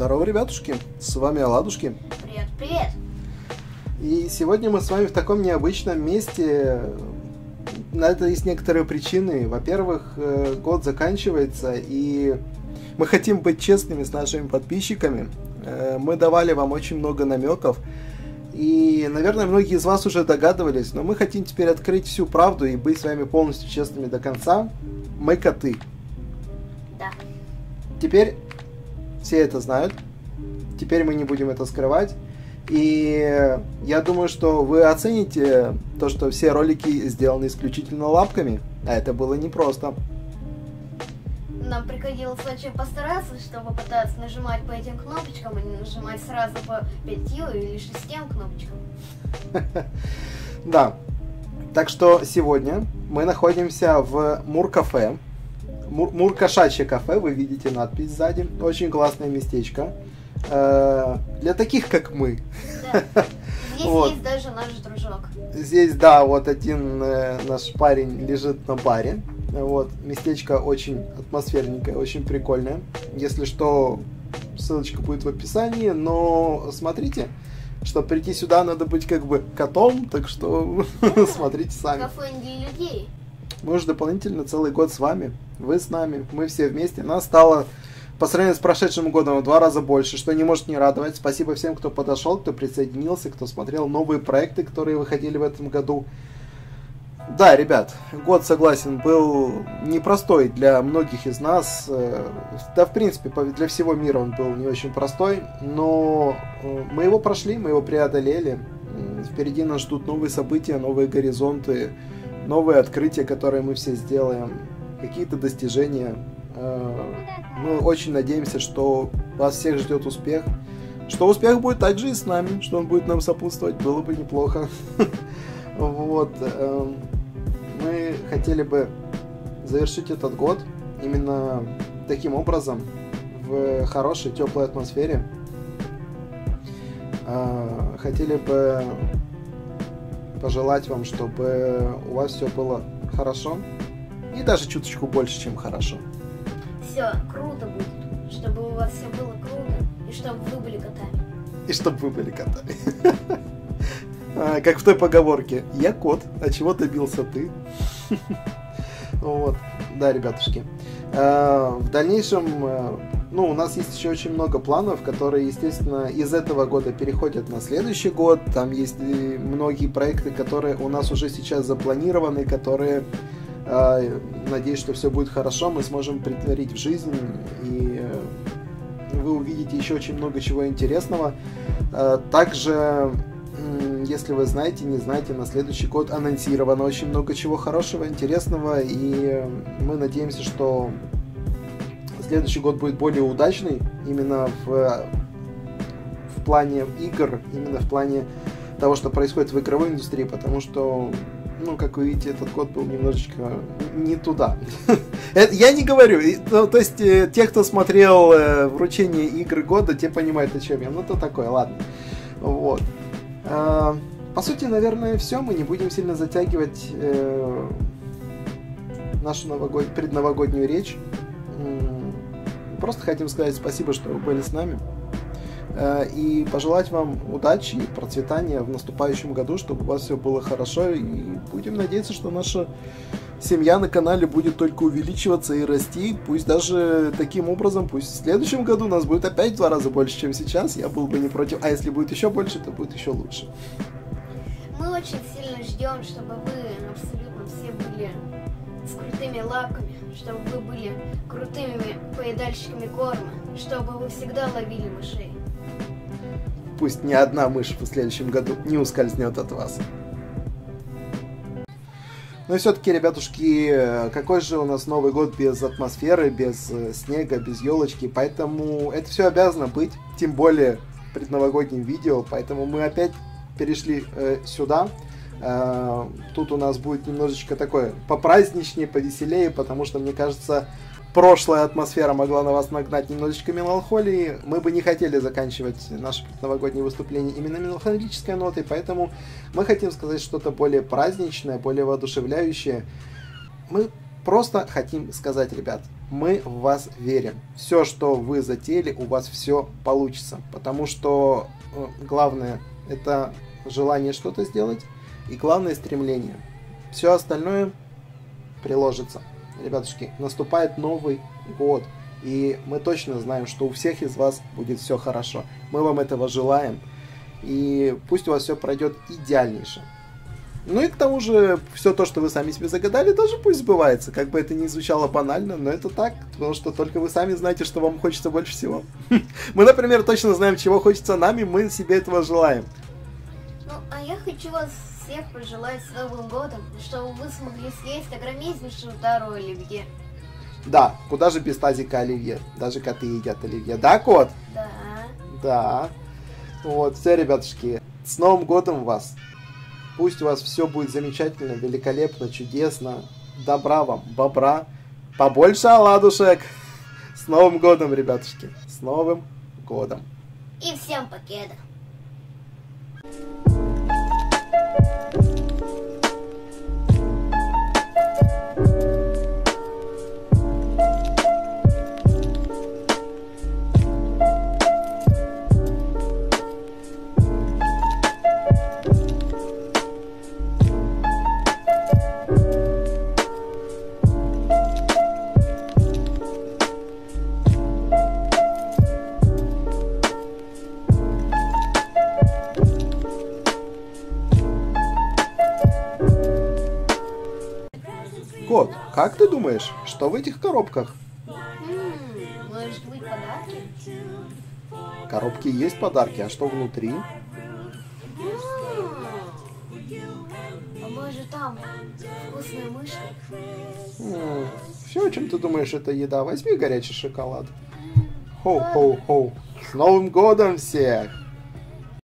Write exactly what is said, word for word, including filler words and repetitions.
Здорово, ребятушки, с вами Оладушки. Привет, привет! И сегодня мы с вами в таком необычном месте. На это есть некоторые причины. Во-первых, год заканчивается, и мы хотим быть честными с нашими подписчиками. Мы давали вам очень много намеков, и, наверное, многие из вас уже догадывались, но мы хотим теперь открыть всю правду и быть с вами полностью честными до конца. Мы коты. Да. Теперь все это знают. Теперь мы не будем это скрывать. И я думаю, что вы оцените то, что все ролики сделаны исключительно лапками. А это было непросто. Нам приходилось очень постараться, чтобы пытаться нажимать по этим кнопочкам, а не нажимать сразу по пятью или шестям кнопочкам. Да. Так что сегодня мы находимся в Мур-кафе. Мур-кошачье кафе, вы видите надпись сзади. Очень классное местечко. Для таких, как мы. Да. Здесь Вот. есть даже наш дружок. Здесь, да, вот один э, наш парень лежит на баре. Вот. Местечко очень атмосферненькое, очень прикольное. Если что, ссылочка будет в описании. Но смотрите, чтобы прийти сюда, надо быть как бы котом. Так что Да, смотрите сами. Кафе не для людей. Мы уже дополнительно целый год с вами. Вы с нами, мы все вместе. Нас стало по сравнению с прошедшим годом в два раза больше, что не может не радовать. Спасибо всем, кто подошел, кто присоединился, кто смотрел новые проекты, которые выходили в этом году. Да, ребят, год, согласен, был непростой для многих из нас. Да, в принципе, для всего мира он был не очень простой, но мы его прошли, мы его преодолели. Впереди нас ждут новые события, новые горизонты, новые открытия, которые мы все сделаем, какие-то достижения. Мы очень надеемся, что вас всех ждет успех, что успех будет также и с нами, что он будет нам сопутствовать, было бы неплохо. Вот. Мы хотели бы завершить этот год именно таким образом, в хорошей, теплой атмосфере. Хотели бы пожелать вам, чтобы у вас все было хорошо, и даже чуточку больше, чем хорошо. Все круто будет, чтобы у вас все было круто, и чтобы вы были котами. И чтобы вы были котами. Как в той поговорке: я кот, а чего добился ты? Вот, да, ребятушки. В дальнейшем, ну, у нас есть еще очень много планов, которые, естественно, из этого года переходят на следующий год. Там есть многие проекты, которые у нас уже сейчас запланированы, которые, надеюсь, что все будет хорошо, мы сможем претворить в жизнь, и вы увидите еще очень много чего интересного. Также, если вы знаете, не знаете, на следующий год анонсировано очень много чего хорошего, интересного, и мы надеемся, что следующий год будет более удачный именно в, в плане игр, именно в плане того, что происходит в игровой индустрии, потому что, ну, как вы видите, этот год был немножечко не туда. Я не говорю, то есть те, кто смотрел вручение игры года, те понимают, о чем я. Ну, то такое, ладно. Вот. По сути, наверное, все. Мы не будем сильно затягивать нашу новогод... предновогоднюю речь. Просто хотим сказать спасибо, что вы были с нами. И пожелать вам удачи и процветания в наступающем году, чтобы у вас все было хорошо. И будем надеяться, что наша семья на канале будет только увеличиваться и расти. Пусть даже таким образом, пусть в следующем году нас будет опять в два раза больше, чем сейчас. Я был бы не против. А если будет еще больше, то будет еще лучше. Мы очень сильно ждем, чтобы вы абсолютно все были с крутыми лапками, чтобы вы были крутыми поедальщиками корма, чтобы вы всегда ловили мышей. Пусть ни одна мышь в следующем году не ускользнет от вас. Ну и все-таки, ребятушки, какой же у нас Новый год без атмосферы, без снега, без елочки, поэтому это все обязано быть, тем более предновогодним видео, поэтому мы опять перешли э, сюда. Э, тут у нас будет немножечко такое попраздничнее, повеселее, потому что, мне кажется, прошлая атмосфера могла на вас нагнать немножечко меланхолии. Мы бы не хотели заканчивать наше новогоднее выступление именно меланхолической нотой, поэтому мы хотим сказать что-то более праздничное, более воодушевляющее. Мы просто хотим сказать, ребят, мы в вас верим. Все, что вы затеяли, у вас все получится. Потому что э, главное это желание что-то сделать и главное стремление. Все остальное приложится. Ребятушки, наступает Новый год. И мы точно знаем, что у всех из вас будет все хорошо. Мы вам этого желаем. И пусть у вас все пройдет идеальнейше. Ну и к тому же, все то, что вы сами себе загадали, тоже пусть сбывается. Как бы это ни звучало банально, но это так. Потому что только вы сами знаете, что вам хочется больше всего. Мы, например, точно знаем, чего хочется нам, и мы себе этого желаем. Ну, а я хочу вас всех пожелать с Новым годом, чтобы вы смогли съесть огромнейшую тару оливье. Да, куда же без тазика оливье? Даже коты едят оливье. Да, кот? Да. Да. Вот, все, ребятушки, с Новым годом вас! Пусть у вас все будет замечательно, великолепно, чудесно. Добра вам, бобра, побольше оладушек. С Новым годом, ребятушки, с Новым годом. И всем покеда. Кот, как ты думаешь, что в этих коробках? М-м, может быть подарки? Коробки есть подарки, а что внутри? М-м, а может там вкусная мышка? М-м, все, о чем ты думаешь, это еда. Возьми горячий шоколад. Хоу-хоу-хоу. С Новым годом всех!